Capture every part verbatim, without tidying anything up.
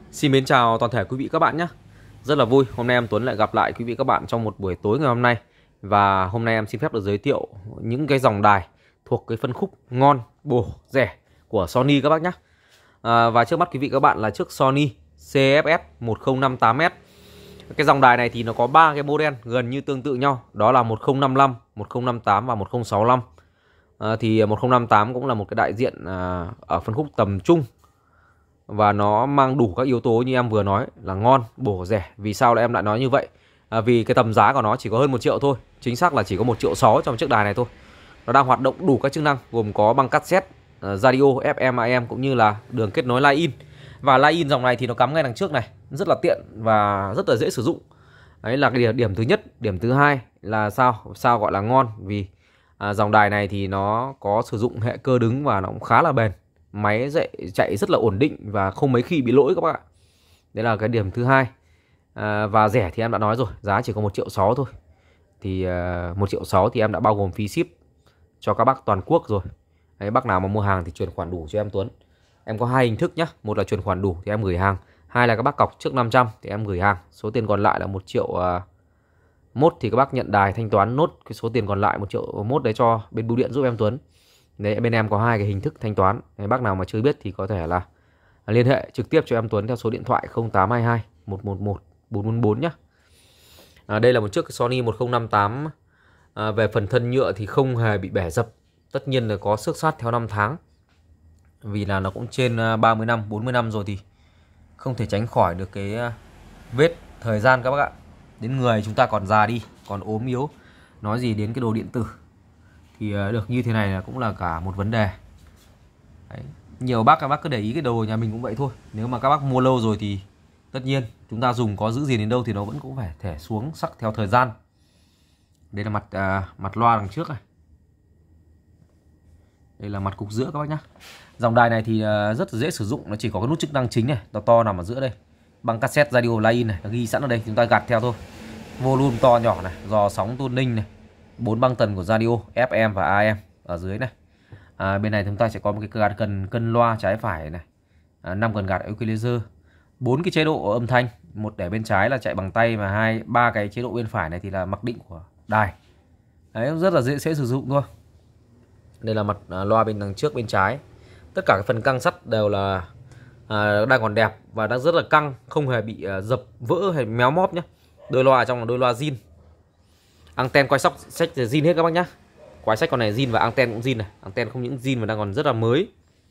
Xin mến chào toàn thể quý vị các bạn nhé. Rất là vui, hôm nay em Tuấn lại gặp lại quý vị các bạn trong một buổi tối ngày hôm nay. Và hôm nay em xin phép được giới thiệu những cái dòng đài thuộc cái phân khúc ngon, bổ, rẻ của Sony các bác nhé. à, Và trước mắt quý vị các bạn là chiếc Sony C F S một không năm tám S. Cái dòng đài này thì nó có ba cái model gần như tương tự nhau. Đó là một không năm lăm, một không năm tám và một không sáu lăm. à, Thì một không năm tám cũng là một cái đại diện à, ở phân khúc tầm trung. Và nó mang đủ các yếu tố như em vừa nói là ngon, bổ, rẻ. Vì sao lại em lại nói như vậy? À, vì cái tầm giá của nó chỉ có hơn một triệu thôi. Chính xác là chỉ có một triệu sáu trong chiếc đài này thôi. Nó đang hoạt động đủ các chức năng, gồm có băng cassette, uh, radio, F M, A M cũng như là đường kết nối line-in. Và line-in dòng này thì nó cắm ngay đằng trước này, rất là tiện và rất là dễ sử dụng. Đấy là cái điểm, điểm thứ nhất. Điểm thứ hai là sao? Sao gọi là ngon? Vì à, dòng đài này thì nó có sử dụng hệ cơ đứng và nó cũng khá là bền. Máy dậy chạy rất là ổn định và không mấy khi bị lỗi các bác ạ. Đấy là cái điểm thứ hai. à, Và rẻ thì em đã nói rồi, giá chỉ có một triệu sáu thôi. Thì à, một triệu sáu thì em đã bao gồm phí ship cho các bác toàn quốc rồi. Đấy, bác nào mà mua hàng thì chuyển khoản đủ cho em Tuấn. Em có hai hình thức nhé. Một là chuyển khoản đủ thì em gửi hàng. Hai là các bác cọc trước năm trăm thì em gửi hàng. Số tiền còn lại là một triệu à, mốt thì các bác nhận đài thanh toán nốt cái số tiền còn lại một triệu mốt đấy cho bên bưu điện giúp em Tuấn. Đấy, bên em có hai cái hình thức thanh toán. Đấy, bác nào mà chưa biết thì có thể là liên hệ trực tiếp cho em Tuấn theo số điện thoại không tám hai hai một một một bốn bốn bốn nhé. à, Đây là một chiếc Sony một không năm tám. à, Về phần thân nhựa thì không hề bị bẻ dập. Tất nhiên là có xước sát theo năm tháng. Vì là nó cũng trên ba mươi năm, bốn mươi năm rồi thì không thể tránh khỏi được cái vết thời gian các bác ạ. Đến người chúng ta còn già đi, còn ốm yếu, nói gì đến cái đồ điện tử thì được như thế này là cũng là cả một vấn đề. Đấy. Nhiều bác các bác cứ để ý cái đồ nhà mình cũng vậy thôi. Nếu mà các bác mua lâu rồi thì tất nhiên chúng ta dùng có giữ gì đến đâu thì nó vẫn cũng phải thể xuống sắc theo thời gian. Đây là mặt à, mặt loa đằng trước này. Đây là mặt cục giữa các bác nhá. Dòng đài này thì rất là dễ sử dụng, nó chỉ có cái nút chức năng chính này, to to nằm ở giữa đây. Băng cassette, radio, line-in này, nó ghi sẵn ở đây, chúng ta gạt theo thôi. Volume to nhỏ này, dò sóng tuning này, bốn băng tần của radio, F M và A M ở dưới này. À, bên này chúng ta sẽ có một cái gạt cần cân loa trái phải này, à, năm cần gạt equalizer, bốn cái chế độ âm thanh, một để bên trái là chạy bằng tay và hai ba cái chế độ bên phải này thì là mặc định của đài. Đấy, rất là dễ sẽ sử dụng thôi. Đây là mặt à, loa bên đằng trước bên trái. Tất cả các phần căng sắt đều là à, đang còn đẹp và đang rất là căng, không hề bị à, dập vỡ hay méo móp nhé. Đôi loa ở trong là đôi loa zin. Anten quay sóc sách zin hết các bác nhá. Quái sách con này zin và anten cũng zin này. Anten không những zin mà đang còn rất là mới.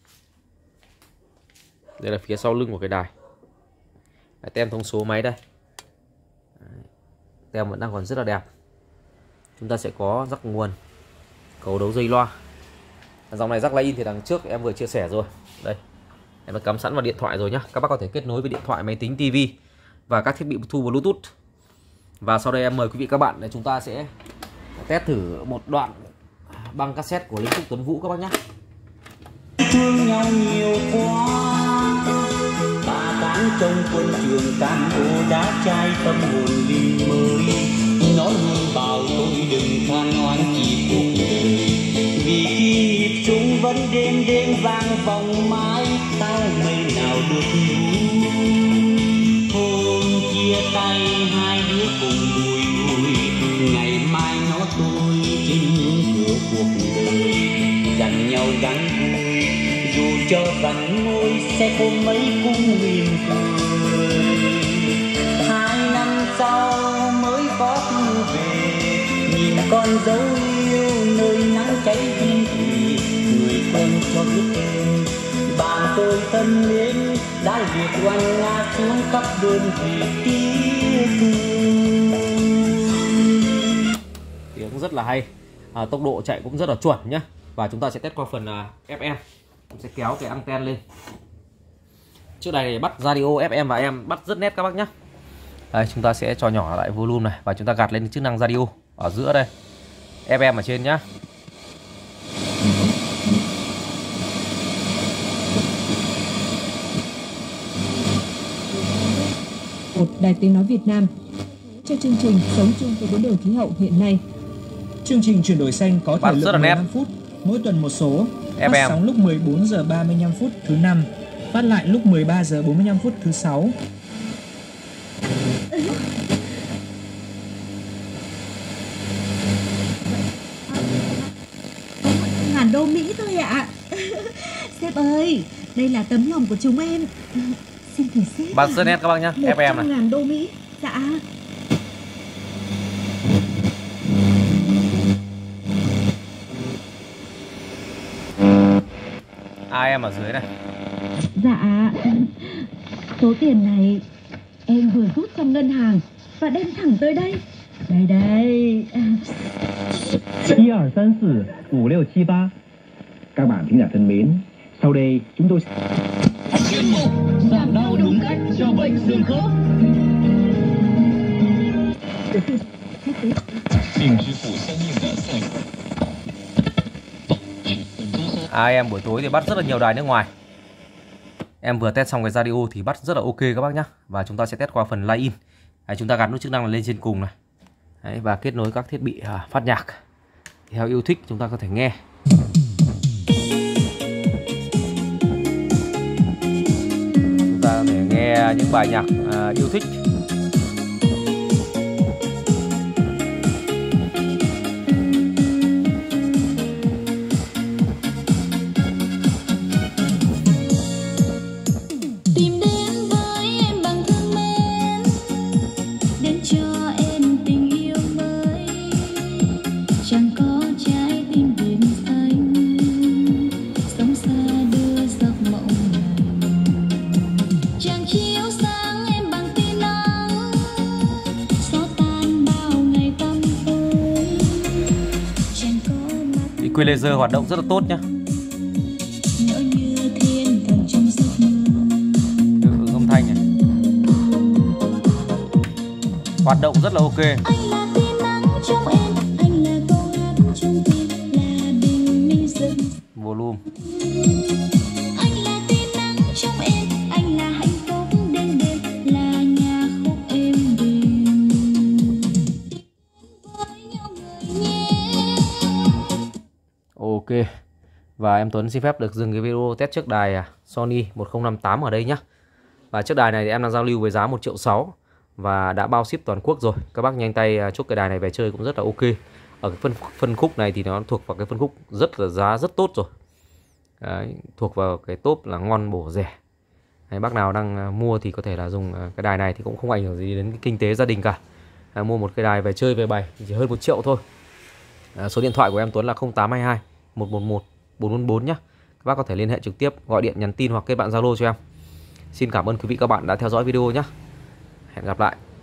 Đây là phía sau lưng của cái đài. Đấy, tem thông số máy đây. Đấy, tem vẫn đang còn rất là đẹp. Chúng ta sẽ có rắc nguồn, cầu đấu dây loa. Dòng này rắc line-in thì đằng trước em vừa chia sẻ rồi. Đây, em đã cắm sẵn vào điện thoại rồi nhá. Các bác có thể kết nối với điện thoại, máy tính, tivi và các thiết bị thu Bluetooth. Và sau đây em mời quý vị các bạn để chúng ta sẽ test thử một đoạn băng cassette của Linh Cúc Tuấn Vũ các bác nhé. Thương nhau nhiều quá, ba tháng trong quân trường cam ô đá trai tâm hồn linh mới. Nói luôn bảo tôi đừng than oán chi cuộc đời, vì khi nhịp súng vẫn đêm đêm vang vòng mãi, tao mây nào được ngủ. Hôm chia tay hai đứa cùng bùi ngùi, ngày mai nó tôi trên cửa cuộc đời. Dặn nhau gắn vui, dù cho vặn môi sẽ không mấy cung mỉm cười. Hai năm sau mới có thư về, nhìn con dấu yêu nơi nắng cháy viên thủy. Người quen cho biết tên, bạn tôi thân mến đã liệt oanh ngã xuống khắp đơn vị tiếc thương. Tiếng rất là hay, à, tốc độ chạy cũng rất là chuẩn nhé. Và chúng ta sẽ test qua phần uh, F M. Chúng sẽ kéo cái anten lên. Trước đây này bắt radio F M và A M bắt rất nét các bác nhé. Đây, chúng ta sẽ cho nhỏ lại volume này và chúng ta gạt lên chức năng radio ở giữa đây, F M ở trên nhá. Một Đài Tiếng Nói Việt Nam cho chương trình Sống chung với biến đổi khí hậu hiện nay. Chương trình chuyển đổi xanh có thời lượng mười lăm phút, mỗi tuần một số, phát sóng lúc mười bốn giờ ba mươi lăm phút thứ năm, phát lại lúc mười ba giờ bốn mươi lăm phút thứ sáu. Ngàn đô Mỹ thôi ạ. Sếp ơi, đây là tấm lòng của chúng em. Xin thử sếp. Bác rất nét các bác nhá, ép em này. một trăm ngàn đô Mỹ. Dạ. Ai em ở dưới này. Dạ, số tiền này em vừa rút trong ngân hàng và đem thẳng tới đây. Đây đây. một, hai, ba, bốn, năm, sáu, bảy. Các bạn thính giả thân mến, sau đây chúng tôi chuyên mục giảm đau đúng cách cho bệnh xương khớp. À, em buổi tối thì bắt rất là nhiều đài nước ngoài. Em vừa test xong cái radio thì bắt rất là ok các bác nhá. Và chúng ta sẽ test qua phần line in. Đấy, chúng ta gắn nút chức năng là lên trên cùng này. Đấy, và kết nối các thiết bị à, phát nhạc theo yêu thích chúng ta có thể nghe. Chúng ta có thể nghe những bài nhạc à, yêu thích. Equalizer hoạt động rất là tốt nhá. Hiệu âm thanh này hoạt động rất là ok. Volume. Ok. Và em Tuấn xin phép được dừng cái video test chiếc đài Sony một không năm tám ở đây nhé. Và chiếc đài này thì em đang giao lưu với giá một triệu sáu và đã bao ship toàn quốc rồi. Các bác nhanh tay chúc cái đài này về chơi cũng rất là ok. Ở cái phân phân khúc này thì nó thuộc vào cái phân khúc rất là giá rất tốt rồi. Đấy, thuộc vào cái top là ngon bổ rẻ. Đấy, bác nào đang mua thì có thể là dùng cái đài này thì cũng không ảnh hưởng gì đến cái kinh tế gia đình cả. À, mua một cái đài về chơi về bày chỉ hơn một triệu thôi. À, số điện thoại của em Tuấn là không tám hai hai một một một bốn bốn bốn nhé. Các bác có thể liên hệ trực tiếp, gọi điện, nhắn tin hoặc kết bạn Zalo cho em. Xin cảm ơn quý vị các bạn đã theo dõi video nhé. Hẹn gặp lại.